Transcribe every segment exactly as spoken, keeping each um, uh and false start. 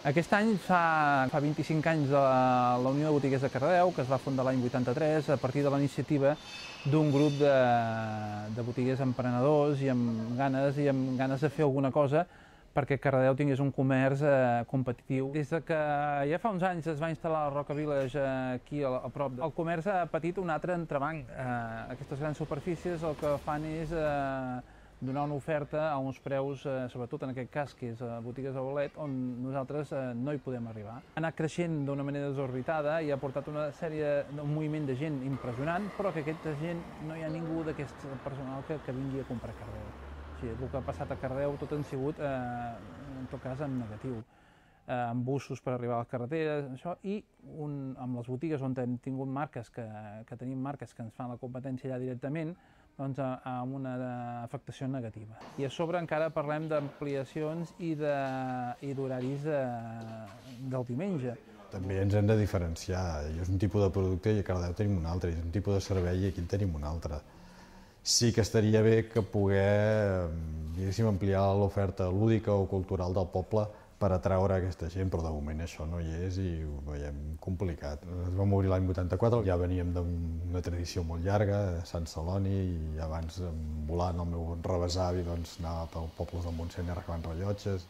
Aquest any fa, fa vint-i-cinc anys de la, la Unió de Botiguers de Cardedeu, que es va fundar l'any vuitanta-tres a partir de la iniciativa d'un grup de, de botiguers emprenedors i amb ganes, i amb ganes de fer alguna cosa perquè Cardedeu tingués un comerç eh, competitiu. Des de que ja fa uns anys es va instal·lar el Roca Village aquí a, a prop, el comerç ha patit un altre entrebanc. Eh, aquestes grans superfícies el que fan és eh, donar una oferta a uns preus, eh, sobretot en aquest cas, que és a botigues de bolet, on nosaltres eh, no hi podem arribar. Ha anat creixent d'una manera desorbitada i ha portat una sèrie, un moviment de gent impressionant, però que aquesta gent no hi ha ningú d'aquest personal que, que vingui a comprar a Cardedeu. O sigui, el que ha passat a Cardedeu tot han sigut, eh, en tot cas, en negatiu. Eh, amb bussos per arribar a les carreteres, això, i un, amb les botigues on hem tingut marques, que, que tenim marques que ens fan la competència allà directament, doncs amb una afectació negativa. I a sobre encara parlem d'ampliacions i d'horaris de, del diumenge. També ens hem de diferenciar. Jo és un tipus de producte i a Cardedeu tenim un altre, és un tipus de servei i aquí en tenim un altre. Sí que estaria bé que poder, diguéssim, ampliar l'oferta lúdica o cultural del poble per atraure aquesta gent, però de moment això no hi és i ho veiem complicat. Ens vam obrir l'any vuitanta-quatre, ja veníem d'una tradició molt llarga, a Sant Celoni, i abans, volant el meu rebesavi, doncs, anava pels pobles del Montseny arreglant rellotges.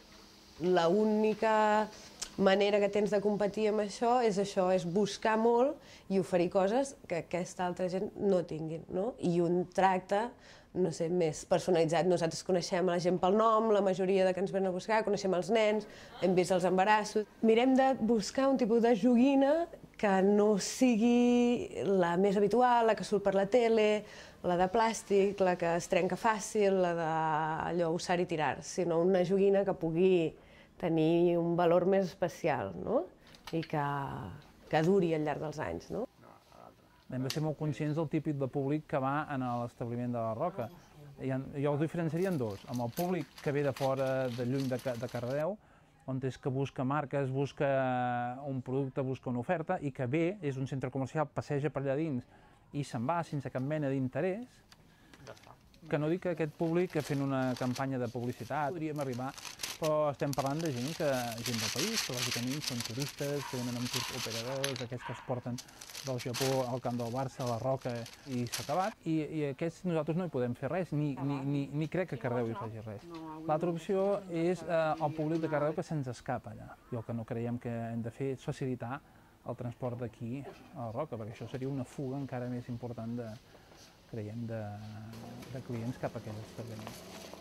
L'única manera que tens de competir amb això és això, és buscar molt i oferir coses que aquesta altra gent no tinguin, no? I un tracte, no sé, més personalitzat. Nosaltres coneixem la gent pel nom, la majoria de que ens venen a buscar, coneixem els nens, hem vist els embarassos. Mirem de buscar un tipus de joguina que no sigui la més habitual, la que surt per la tele, la de plàstic, la que es trenca fàcil, la d'allò usar i tirar, sinó una joguina que pugui tenir un valor més especial, no? I que, que duri al llarg dels anys, no? Hem de ser molt conscients del típic de públic que va a l'establiment de la Roca. Jo els diferenciaria en dos, amb el públic que ve de fora, de lluny de, de Cardedeu, on és que busca marques, busca un producte, busca una oferta, i que ve, és un centre comercial, passeja per allà dins i se'n va sense cap mena d'interès. Que no dic que aquest públic, fent una campanya de publicitat, podríem arribar, però estem parlant de gent, que, gent del país, que lògicament són turistes, que venen amb tour operadors, aquests que es porten del Japó al camp del Barça, a la Roca, i s'ha acabat. I, i aquests nosaltres no hi podem fer res, ni, ni, ni, ni crec que Cardedeu hi faci res. L'altra opció és eh, el públic de Cardedeu que se'ns escapa allà. I el que no creiem que hem de fer és facilitar el transport d'aquí a la Roca, perquè això seria una fuga encara més important de, creiem, de, de clients cap a aquest establiment.